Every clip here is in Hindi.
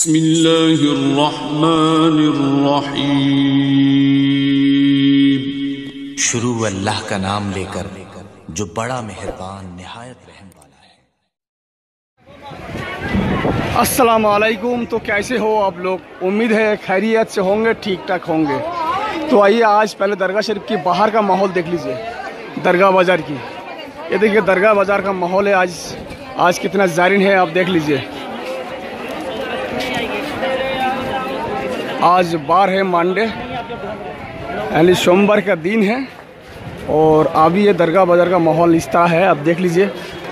बिस्मिल्लाहिर्रहमानिर्रहीम। शुरू अल्लाह का नाम लेकर जो बड़ा मेहरबान निहायत रहम वाला है। अस्सलाम वालेकुम। तो कैसे हो आप लोग? उम्मीद है खैरियत से होंगे, ठीक ठाक होंगे। तो आइए आज पहले दरगाह शरीफ की बाहर का माहौल देख लीजिए, दरगाह बाज़ार की। ये देखिए दरगाह बाज़ार का माहौल है आज कितना ज़ायरीन है, आप देख लीजिए। आज बार है मंडे, यानी सोमवार का दिन है, और अभी ये दरगाह बाज़ार का माहौल इस तरह है, आप देख लीजिए।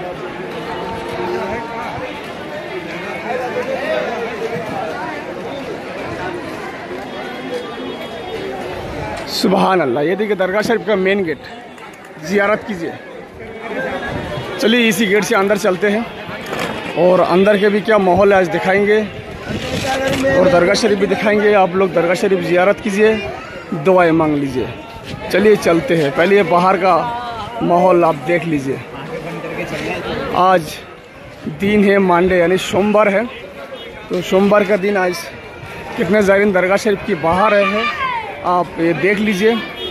सुभान अल्लाह। ये देखिए दरगाह शरीफ का मेन गेट, ज़ियारत कीजिए। चलिए इसी गेट से अंदर चलते हैं और अंदर के भी क्या माहौल है आज दिखाएंगे, और दरगाह शरीफ भी दिखाएंगे। आप लोग दरगाह शरीफ ज़ियारत कीजिए, दुआएं मांग लीजिए। चलिए चलते हैं। पहले ये बाहर का माहौल आप देख लीजिए। आज दिन है मंडे, यानी सोमवार है। तो सोमवार का दिन आज कितने ज़ायरीन दरगाह शरीफ की बाहर है, आप ये देख लीजिए।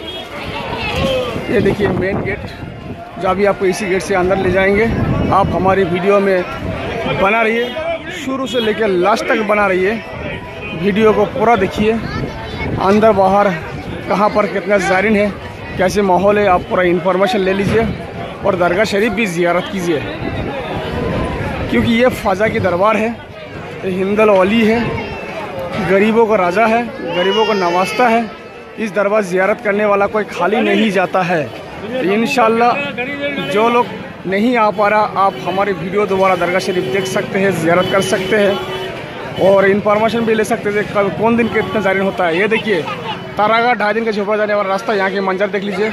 ये देखिए मेन गेट, जो अभी आपको इसी गेट से अंदर ले जाएंगे। आप हमारी वीडियो में बना रहिए, शुरू से लेकर लास्ट तक बना रहिए। वीडियो को पूरा देखिए, अंदर बाहर कहाँ पर कितना ज़ायरीन है, कैसे माहौल है, आप पूरा इन्फॉर्मेशन ले लीजिए। और दरगाह शरीफ भी ज़ियारत कीजिए, क्योंकि ये फ़ाज़ा की दरबार है, ये हिंदल वली है, गरीबों का राजा है, गरीबों को नवाजता है। इस दरबार ज़ियारत करने वाला कोई खाली नहीं जाता है। इंशाअल्लाह जो लोग नहीं आ पा रहा, आप हमारी वीडियो दोबारा दरगाह शरीफ देख सकते हैं, ज़ियारत कर सकते हैं, और इन्फॉर्मेशन भी ले सकते हैं कल कौन दिन कितना ज़ायरीन होता है। ये देखिए तारागढ़ 2.5 दिन का झोपड़ा जाने वाला रास्ता, यहाँ के मंजर देख लीजिए।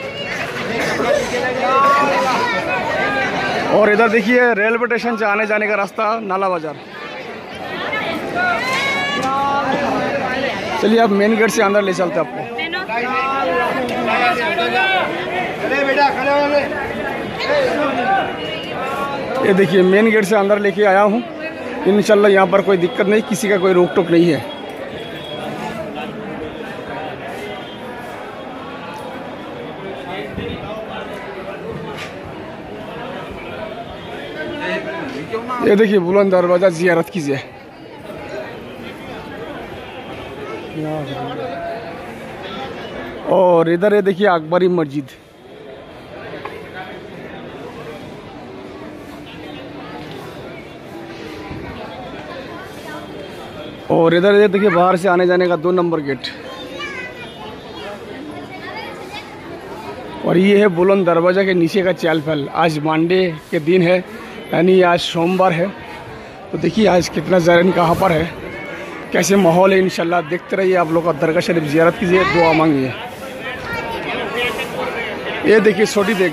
और इधर देखिए रेलवे स्टेशन से आने जाने का रास्ता, नाला बाज़ार। चलिए आप मेन गेट से अंदर ले चलते आपको। ये देखिए मेन गेट से अंदर लेके आया हूँ। इंशाल्लाह यहाँ पर कोई दिक्कत नहीं, किसी का कोई रोक टोक नहीं है। ये देखिए बुलंद दरवाज़ा, ज़ियारत कीजिए। और इधर ये देखिए अकबरी मस्जिद। और इधर ये देखिए बाहर से आने जाने का 2 नंबर गेट। और ये है बुलंद दरवाज़ा के नीचे का चहल पहल। आज मंडे के दिन है, यानी आज सोमवार है। तो देखिए आज कितना ज़ायरीन कहाँ पर है, कैसे माहौल है। इंशाल्लाह देखते रहिए आप लोग। दरगाह शरीफ ज़ियारत कीजिए, दुआ मांगिए। ये देखिए छोटी देख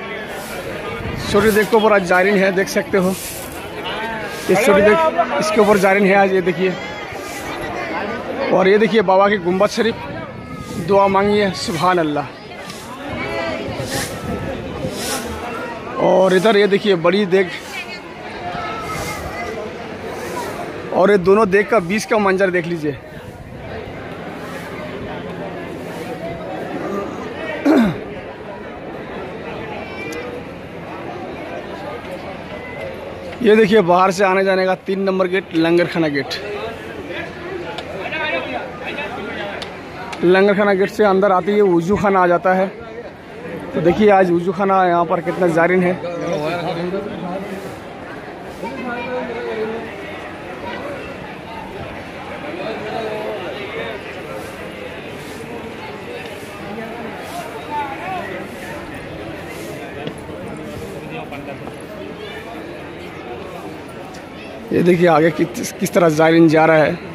के ऊपर आज ज़ायरीन है, देख सकते हो। ये छोटी देख, इसके ऊपर ज़ायरीन है आज, ये देखिए। और ये देखिए बाबा की गुंबद शरीफ, दुआ मांगिए। सुभान अल्लाह। और इधर ये देखिए बड़ी देख, और ये दोनों देख का बीच का मंजर देख लीजिए। ये देखिए बाहर से आने जाने का 3 नंबर गेट, लंगर खाना गेट। लंगर खाना गेट से अंदर आते ही वजू खाना आ जाता है। तो देखिए आज वजू खाना यहाँ पर कितना ज़ायरीन है। ये देखिए आगे किस तरह ज़ायरीन जा रहा है।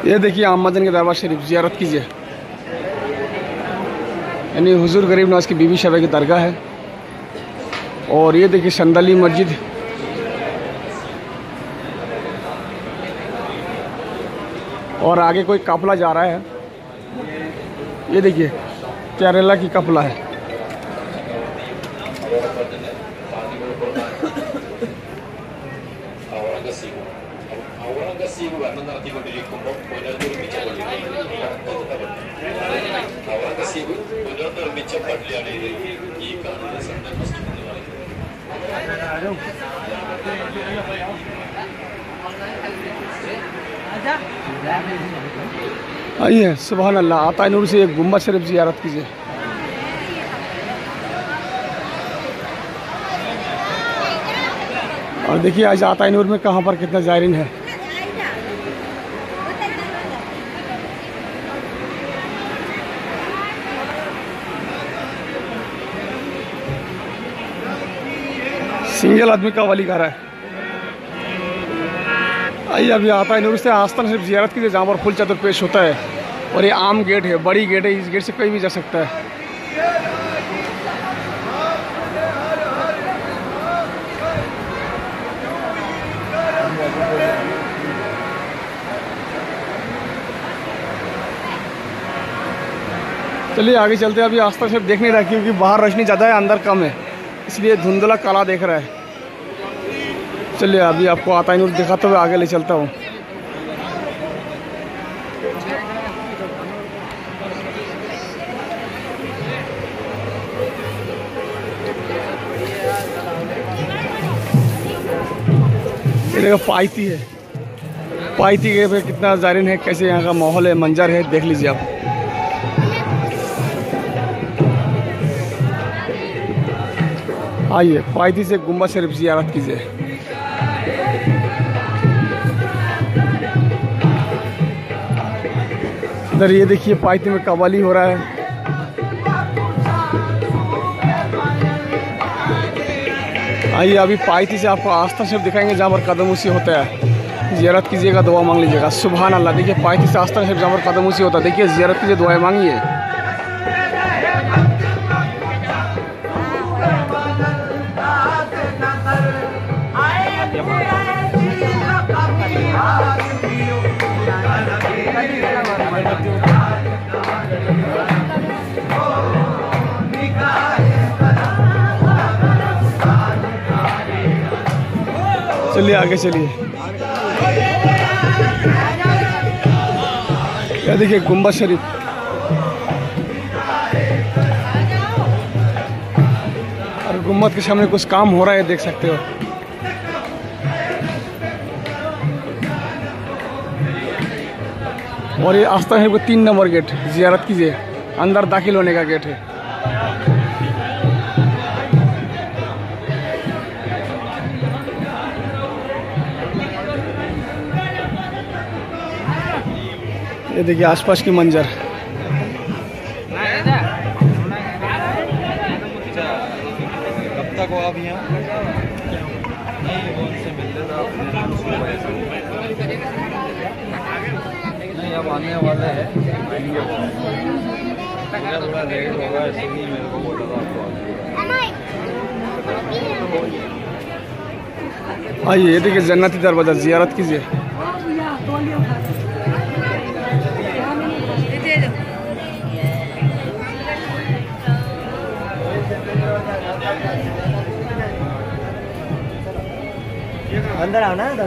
ये देखिए अहमदन के दरबार शरीफ ज़ियारत कीजिए। यानी हुजूर गरीब नवाज की बीबी शबा की दरगाह है। और ये देखिए संदली मस्जिद। और आगे कोई काफिला जा रहा है। ये देखिए केरला की काफिला है। आइए सुभान अल्लाह, आता नूर से एक गुम्बद शरीफ ज़ियारत कीजिए। और देखिए आज आता नूर में कहाँ पर कितना ज़ायरीन है। सिंगल आदमी का वली घर है। आइए अभी आता है नूर से आस्थान शरीफ ज़ियारत कीजिए, जहाँ पर फुल चदर पेश होता है। और ये आम गेट है, बड़ी गेट है, इस गेट से कहीं भी जा सकता है। चलिए आगे चलते हैं। अभी आस्थान शरीफ देख नहीं रहा क्योंकि बाहर रोशनी ज़्यादा है, अंदर कम है, इसलिए धुंधला काला देख रहा है। चलिए अभी आपको आता नूर दिखाते हुए आगे ले चलता हूँ। ये देखो पाइती है। पाइती के पे कितना ज़ायरीन है, कैसे यहाँ का माहौल है, मंजर है, देख लीजिए आप। आइए पाइती से गुम्बद शरीफ ज़ियारत कीजिए। इधर ये देखिए पाइती में कव्वाली हो रहा है। आइए अभी पाइती से आपको आस्था शरीफ दिखाएंगे, जहाँ पर कदम उसी होता है। ज़ियारत कीजिएगा, दुआ मांग लीजिएगा। सुभान अल्लाह, देखिए पाइती से आस्था शरीफ जहाँ पर कदम उसी होता है। देखिए ज़ियारत कीजिए, दुआएं मांगिए। चलिए आगे चलिए। यह देखिए गुम्बद शरीफ। और गुम्बद के सामने कुछ काम हो रहा है, देख सकते हो। और ये आस्था है को 3 नंबर गेट, ज़ियारत कीजिए। अंदर दाखिल होने का गेट है। ये देखिए आसपास की मंजर। कब तक हो आप यहाँ? नहीं अब आने वाले हैं, थोड़ा लेट होगा, इसलिए मेरे को बोला था आपको। आइए ये देखिए जन्नती दरवाज़ा, ज़ियारत कीजिए। अंदर आना है।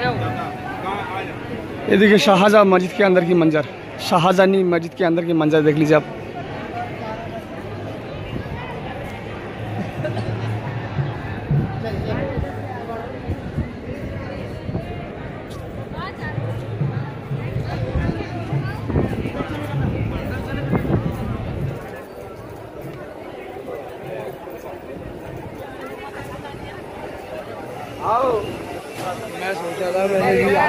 ये देखिए शाहजहाँ मस्जिद के अंदर की मंजर, शाहजहानी मस्जिद के अंदर की मंजर देख लीजिए आप। मैं सोचा था मैंने भी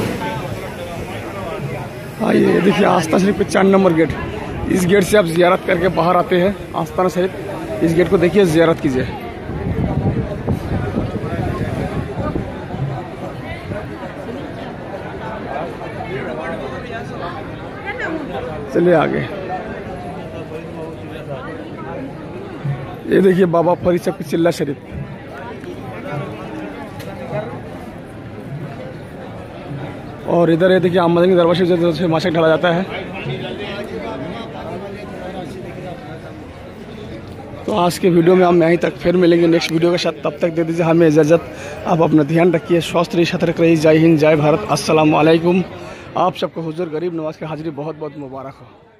आइए देखिए आस्था शरीफ पे 4 नंबर गेट। इस गेट से आप ज़ियारत करके बाहर आते हैं आस्ताना शरीफ। इस गेट को देखिए, ज़ियारत कीजिए। चलिए आगे। ये देखिए बाबा फरीद साहब की चिल्ला शरीफ। और इधर ये देखिए आमदनी दरवाजे से माशक ढाला जाता है। तो आज के वीडियो में हम यहीं तक, फिर मिलेंगे नेक्स्ट वीडियो के साथ। तब तक दे दीजिए हमें इजाज़त। आप अपना ध्यान रखिए, स्वस्थ रहिए, सतर्क रहिए। जय हिंद, जय भारत, अस्सलाम वालेकुम। आप सबको हुजूर गरीब नवाज की हाजिरी बहुत बहुत मुबारक हो।